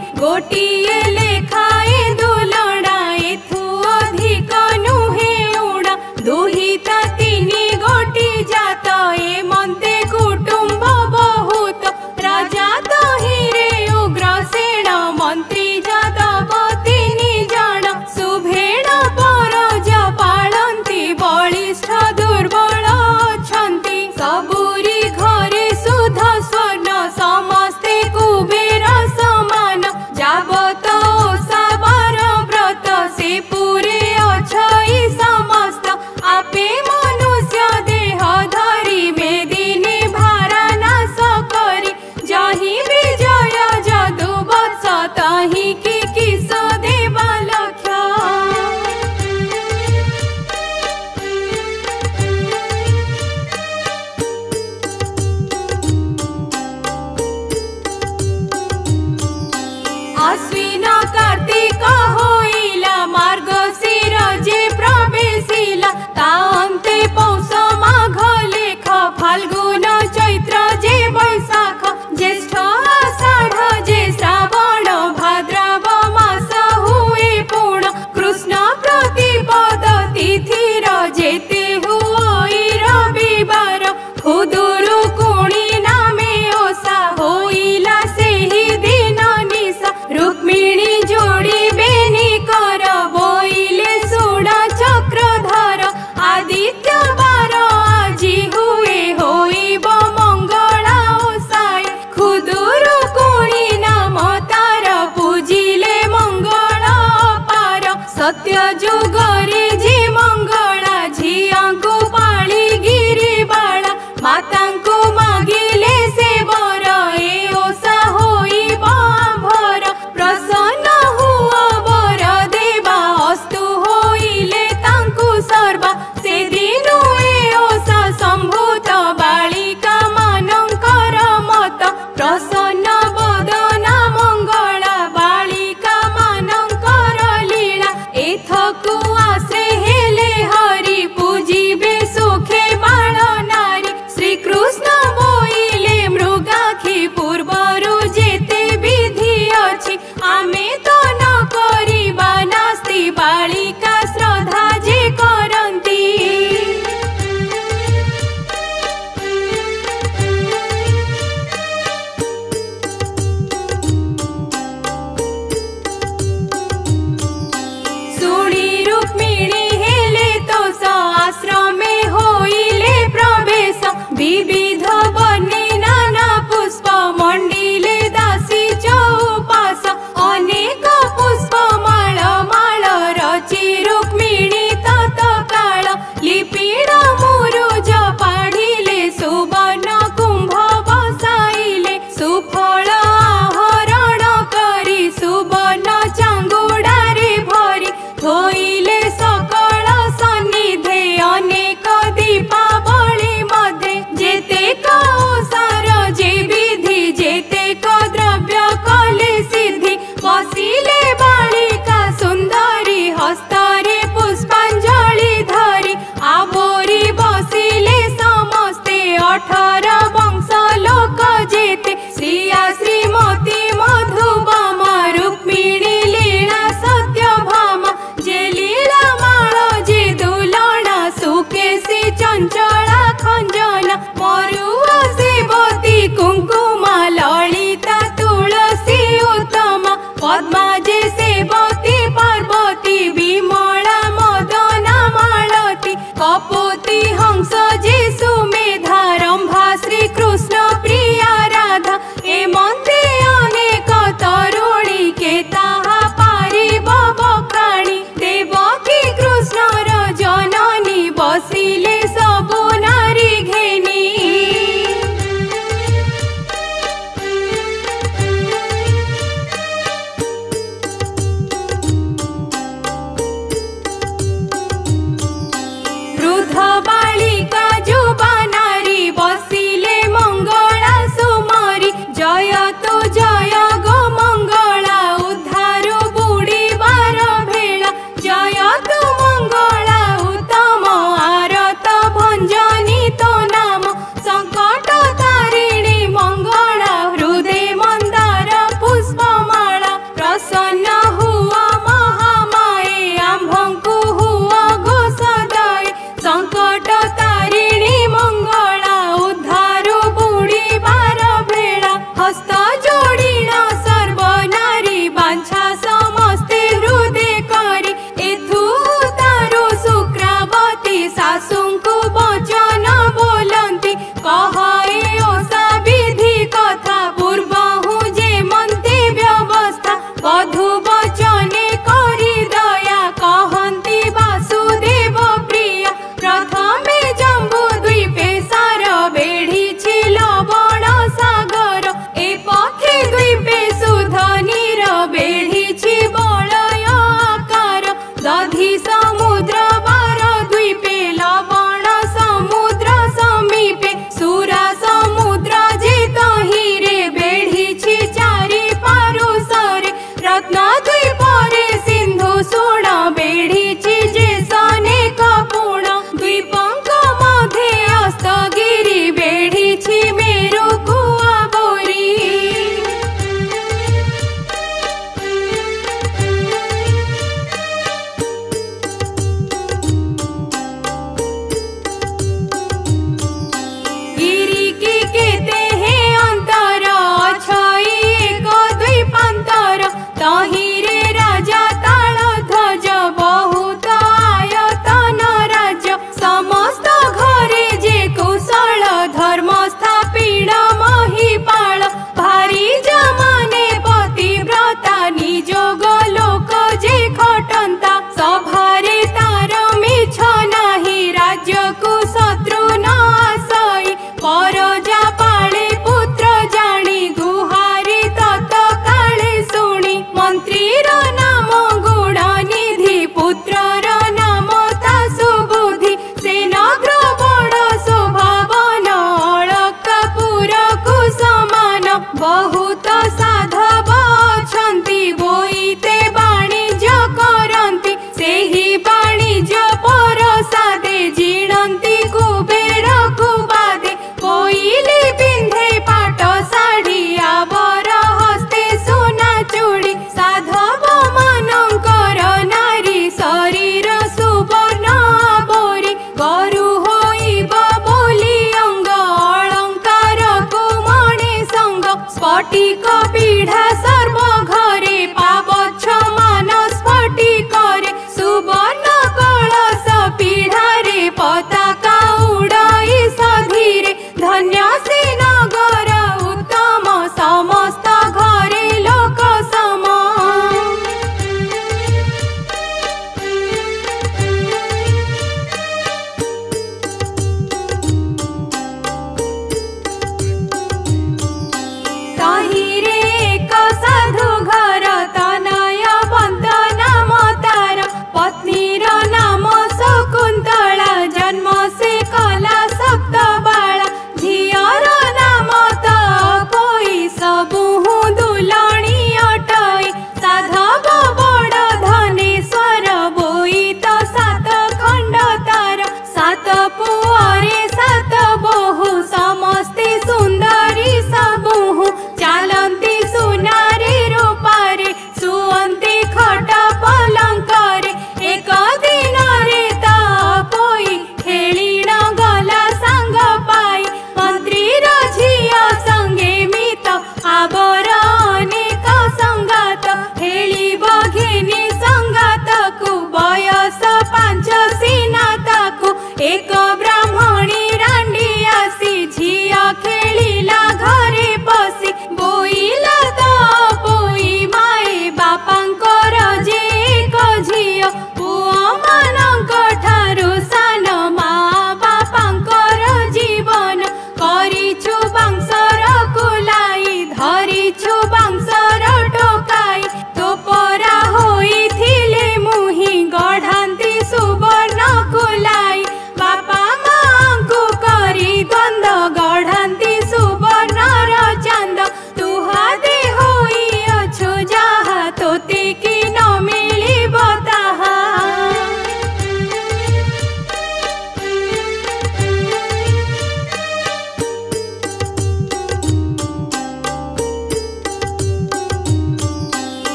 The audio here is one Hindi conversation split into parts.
गोटिए लेखाए दुलड़ा एथु अधिक नुहे उड़ा दुहिता तिनी गोटी जात ए मन्ते कुटुंब बहुत राजा तहिरे उग्रसेन मंत्री जादव तिनी जन सुभेण परज पालंती बलिष्ठ दुर्बल अछंती सबुरी घरे सुध स्वर्ण समस्ते कुबेर समान जाबत ओसाबर व्रत से पूरे अछई समस्त आपे मनुष्य देह धरी मेदिनी भारा नाश करी जहि विजय जदु वत्स तहि कि किस देवा लक्ष्य अश्विन कार्तिक होइला मार्गशीर जे प्रवेशिला तांते पौष माघ लेख फाल्गुन चैत्र जे वैशाख ज्येष्ठ आषाढ़ जे श्रावण भाद्रव मास हुए पूर्ण कृष्ण प्रतिपद तिथिर जेते हुई रविवार खुदुरुकुणी नामे ओषा होइला सेहि दिन निशा रुक्मिणी जोड़ी बेनी कर बोइले सुड़ा चक्रधर आदित्य बार आजी हुए होइब मंगला ओषाय खुदुरुकुणी नाम तार पूजिले मंगल पार सत्य जुगरे जे मंगला झियांकु पाली गिरी बाला मातांकु मागिले से बर ए ओषा होइब आंभर प्रसन्न हुआ बर देवा अस्तु होइले तांकु सर्वा से दिनु ए ओषा संभूत बालिका मानंकर मत प्रसन्न बदना मंगला बालिका मानंकर लीला एथकु रत्न द्वीपरे सिंधु सोण बेढीची जे सने कपूण द्वीपंक मध्ये अस्तगिरी बेढीची मेरू कुआ बोरी गिरी की केते हे अंतर छई एक द्वीपांतर तही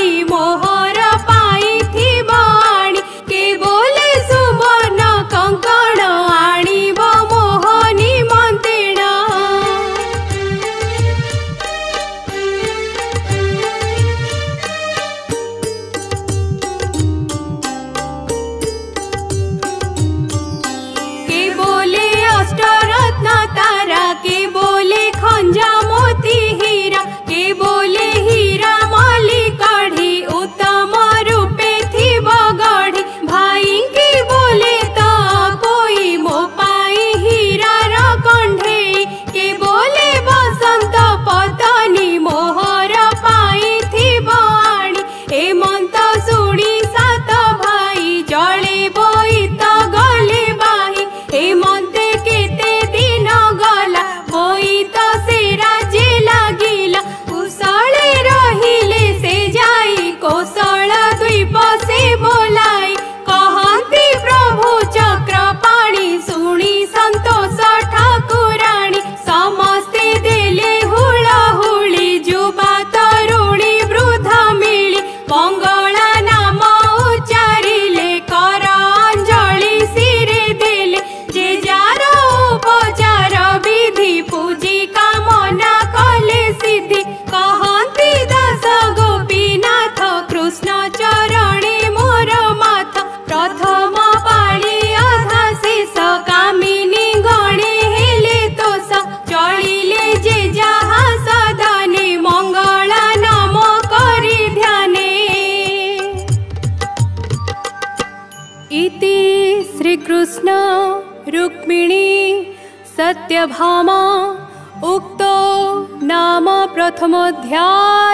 बाणी मोहर पाई बाणी के बोले सुवर्ण कंकण आणिब मोहनी मंत्रिण के बोले अष्टरत्न तारा के बोले खंजा मोती हीरा के बोले हीरा मली कढ़ी उत्तम रूपे थी बगढ़ी भाई की बोले तो कोई मो पाई हीरा र कंढे के बोले बसंत पतनी मोहर पाई थी बाणी हेमंत सुनी सात भाई जले बोईत गले बाही हेमंते केते दिन गला बोईत से राजे लागिला कुशले रहिले से जाई कौशल द्वीप से बोलाई कहती प्रभु चक्रपाणी सुनी संतोष ठाकुराणी समस्ते देले हुळहुळी जुबा तरुणी वृद्ध मिली मंगला नाम उच्चारिले कर अंजलि सिरे देले जे जार उपचार विधि पूजी कामना कले सिद्धि कहती दास गोपीनाथ कृष्ण चरणे मोर माथ प्रथम पाणी अधा शेष कामिनी गणे हेले तोष चलिले जे जहा सदने मंगला नाम करि ध्याने इति श्रीकृष्ण रुक्मिणी सत्यभामा उक्तो नाम प्रथमोऽध्याय।